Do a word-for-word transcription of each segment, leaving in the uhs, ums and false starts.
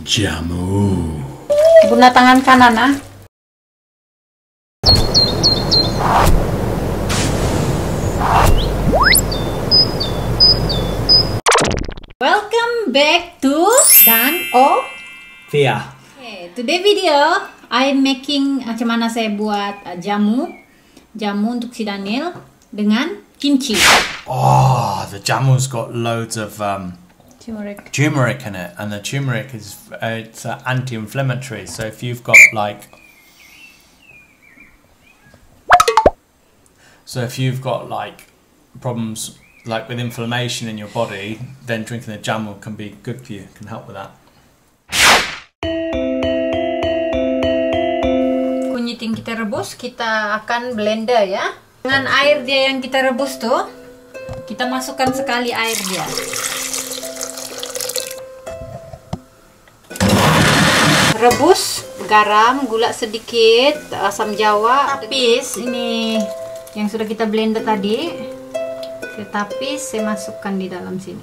Jamu. Guna tangan kanan, ah. Welcome back to Dan O Via. Okay, today video I'm making macam mana saya buat uh, jamu jamu untuk si Daniel dengan kimchi. Oh, the jamu's got loads of um, Turmeric. turmeric in it, and the turmeric is uh, it's uh, anti-inflammatory. So if you've got like, so if you've got like problems like with inflammation in your body, then drinking the jamu can be good for you. Can help with that. Kunyit yang kita rebus kita akan blender ya. Dengan air dia yang kita rebus tuh, kita masukkan sekali air dia. Rebus, garam, gula sedikit, asam jawa, tapis ini yang sudah kita blender tadi. Kita tapis, saya masukkan di dalam sini.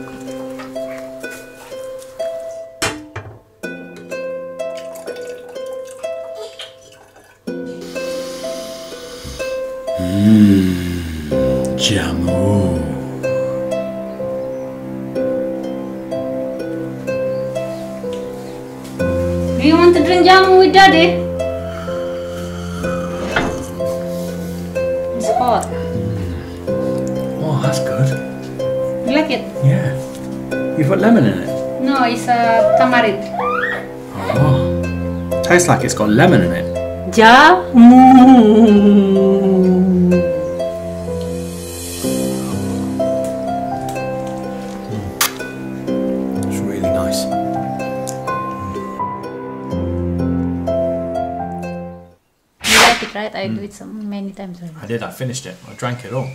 Hmm, jamu. Do you want to drink jamu with Daddy? It's hot. Oh, that's good. You like it? Yeah. You put lemon in it? No, it's a tamarind. Oh. Tastes like it's got lemon in it. Jamu. It's really nice. You like it, right? I do it so many times already. I did. I finished it. I drank it all.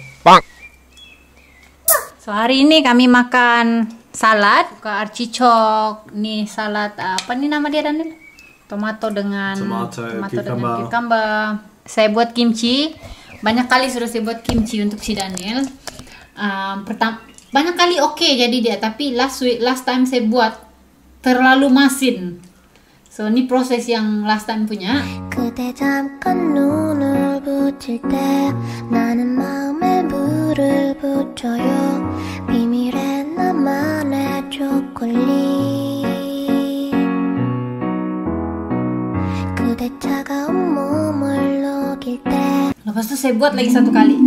So hari ini kami makan salad, buka artichok, nih salad apa nih nama dia Daniel? Tomato dengan Tomato, dengan cucumber. cucumber. Saya buat kimchi. Banyak kali sudah saya buat kimchi untuk si Daniel. Um, pertama banyak kali oke okay jadi dia, tapi last week last time saya buat terlalu masin. So ini proses yang last time punya. 그대 잠깐 눈을 붙일 때 나는 마음에 불을 붙여요 비밀의 나만의 초콜릿 그대 차가운 몸을 녹일 때 Lepas itu saya buat lagi satu kali.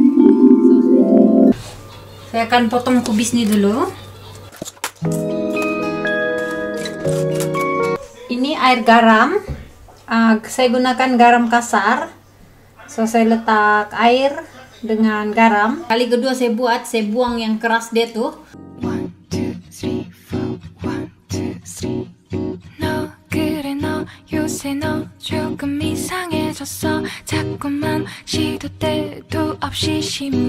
Saya akan potong kubis ini dulu. Ini air garam. Uh, saya gunakan garam kasar. So saya letak air dengan garam. Kali kedua saya buat, saya buang yang keras dia tuh. One, two, three, four. One, two, three. 너 그래 너 요새 너 조금 이상해졌어 자꾸만 시도 때도 없이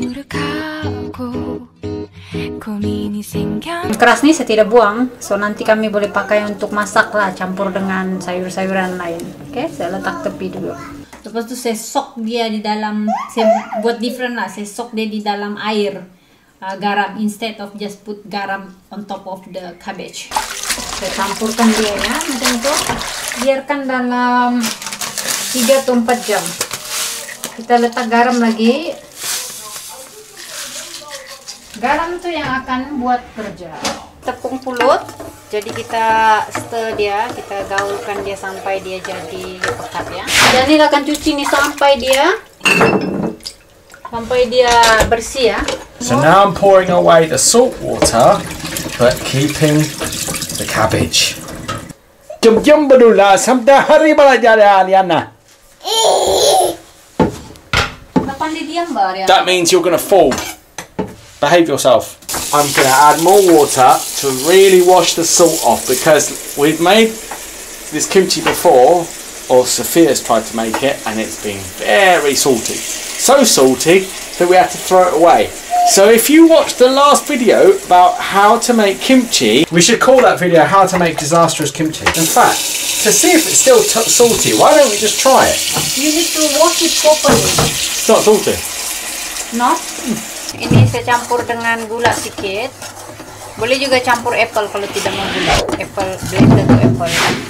시무룩하고 고민이 생겨 Yang keras nih saya tidak buang. So nanti kami boleh pakai untuk masak lah, campur dengan sayur-sayuran lain. Oke, saya letak tepi dulu. Lepas itu saya sok dia di dalam, saya buat different lah. Saya sok dia di dalam air uh, garam instead of just put garam on top of the cabbage. Saya campurkan dia ya, macam itu. Biarkan dalam tiga atau empat jam. Kita letak garam lagi. Garam itu yang akan buat kerja. Tepung pulut. Jadi kita stir dia, kita gaulkan dia sampai dia jadi pekat ya. Dan ini akan cuci nih sampai dia sampai dia bersih ya. So now I'm pouring away the salt water, but keeping the cabbage. Jom jom berula sampai hari belajar Aliana. Kapan dia diam Mbak Arya? That means you're gonna fall. Behave yourself. I'm going to add more water to really wash the salt off because we've made this kimchi before, or Sophia's tried to make it, and it's been very salty. So salty that we had to throw it away. So if you watched the last video about how to make kimchi, we should call that video how to make disastrous kimchi. In fact, to see if it's still t salty, why don't we just try it? You need to wash it properly. It's not salty. No? Ini saya campur dengan gula sedikit. Boleh juga campur apple kalau tidak mau gula. Apple blender to apple.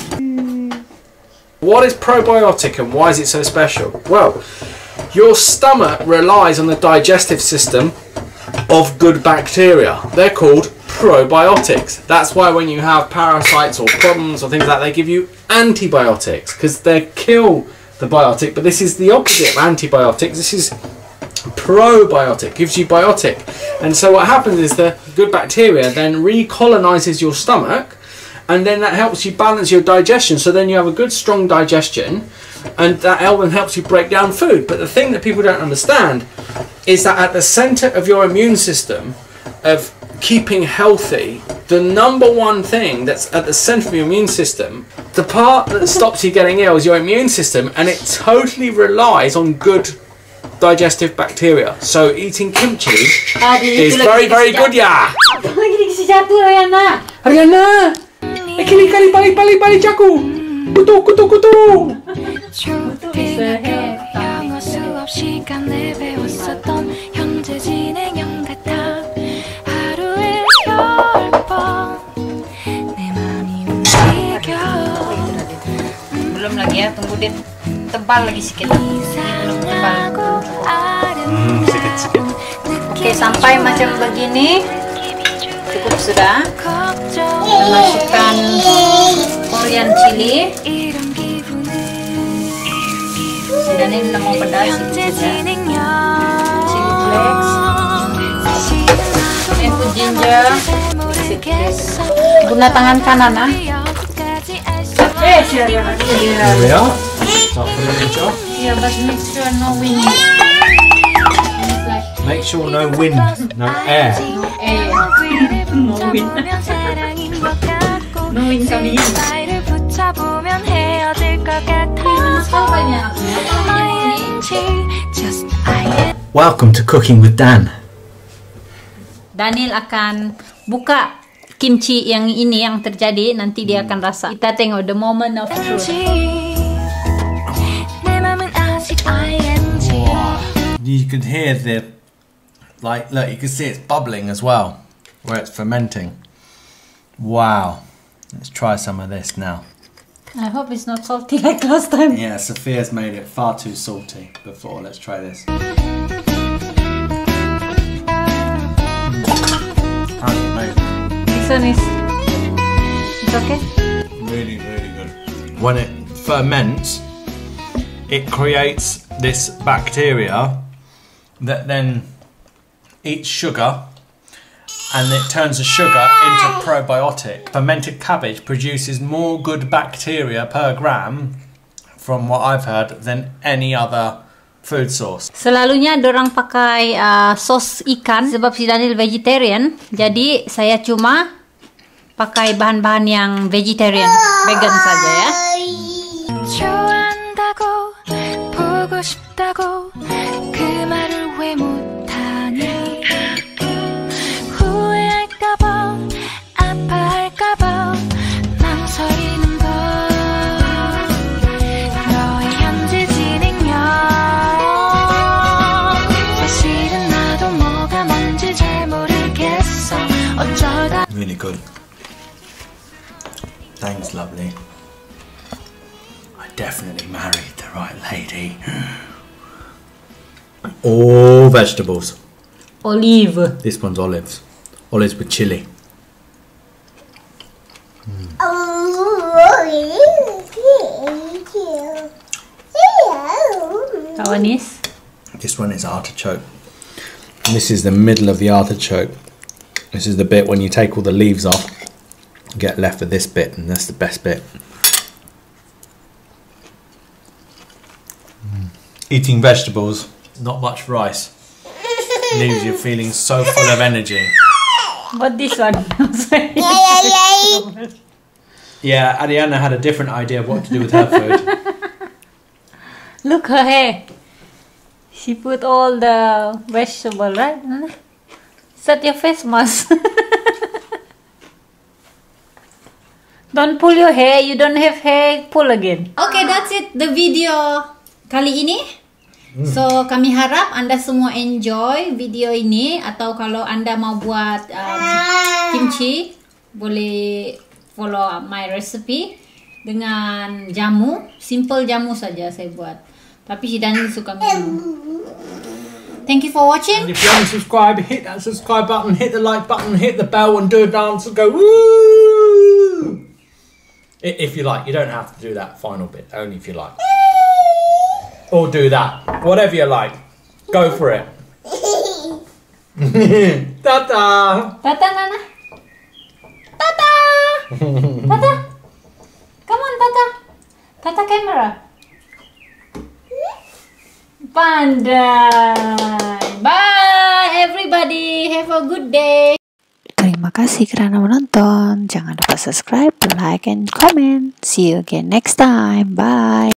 What is probiotic and why is it so special? Well, your stomach relies on the digestive system of good bacteria. They're called probiotics. That's why when you have parasites or problems or things like that, they give you antibiotics because they kill the biotic. But this is the opposite of antibiotics. This is probiotic, gives you biotic. And so what happens is the good bacteria then recolonizes your stomach, and then that helps you balance your digestion. So then you have a good strong digestion, and that helps you break down food. But the thing that people don't understand is that at the center of your immune system of keeping healthy, the number one thing that's at the center of your immune system, the part that stops you getting ill is your immune system, and it totally relies on good digestive bacteria. So eating kimchi is very very good, yeah. Apa lagi dikasih jatuh, Ariana? Ariana, kali kali balik balik balik jaku. Kutu kutu kutu. 영어 수업 시간에 배웠었던 현재 진행형 같아 하루에 열 번 내 맘이 움직여 Belum lagi ya, tunggu deh. Tebal lagi sedikit. Belum tebal. Hmm, sikit sikit. Oke, sampai macam begini. Cukup sudah. Masukkan Korean chili. Dan ini udah mau pedas sedikit ya. Chili flakes. Input ginger. Sedikit. Guna tangan kanan ah. Eh, Here we are. Start putting it on. yeah, but make sure no wind. Make sure no wind, no air. No air. No wind. No wind coming in. Welcome to Cooking with Dan. Daniel akan buka kimchi yang ini yang terjadi, nanti dia akan rasa. Kita tengok the moment of truth. You can hear the, like, look, you can see it's bubbling as well, where it's fermenting. Wow. Let's try some of this now. I hope it's not salty like last time. Yeah, Sophia's made it far too salty before. Let's try this. How's it made? This one is, it's okay? Really, really good. When it ferments, it creates this bacteria that then eats sugar, and it turns the sugar into probiotic. Fermented cabbage produces more good bacteria per gram, from what I've heard, than any other food source. Selalunya dorang pakai uh, sos ikan sebab si Daniel vegetarian. Jadi saya cuma pakai bahan-bahan yang vegetarian, vegan saja ya. 좋아한다고 보고 싶다고 그 말을 왜 못하니 후회할까봐 아파할까봐 망설이는 걸 너의 현재 진행형 사실은 나도 뭐가 뭔지 잘 모르겠어 어쩌다 Really good. Thanks, lovely. I definitely married the right lady. All vegetables. Olive. This one's olives. Olives with chili. That one is? This one is artichoke. And this is the middle of the artichoke. This is the bit when you take all the leaves off, you get left with this bit, and that's the best bit. Mm. Eating vegetables, not much rice, leaves you feeling so full of energy. But this one. Yeah, Ariana had a different idea of what to do with her food. Look her hair. She put all the vegetable, right? Is that your face mask? Don't pull your hair. You don't have hair. Pull again. Okay, that's it. The video kali ini. So kami harap anda semua enjoy video ini, atau kalau anda mau buat um, kimchi boleh follow my recipe dengan jamu, simple jamu saja saya buat. Tapi si Dani suka minum. Thank you for watching. And if you haven't subscribed, hit that subscribe button, hit the like button, hit the bell and do a dance and go woo! If you like, you don't have to do that final bit, only if you like. Or do that, whatever you like. Go for it. Tata! Tata, Nana. Tata! Tata! Come on, Tata. Tata camera. Pandai. Bye everybody. Have a good day. Terima kasih karena menonton. Jangan lupa subscribe, like, and comment. See you again next time. Bye.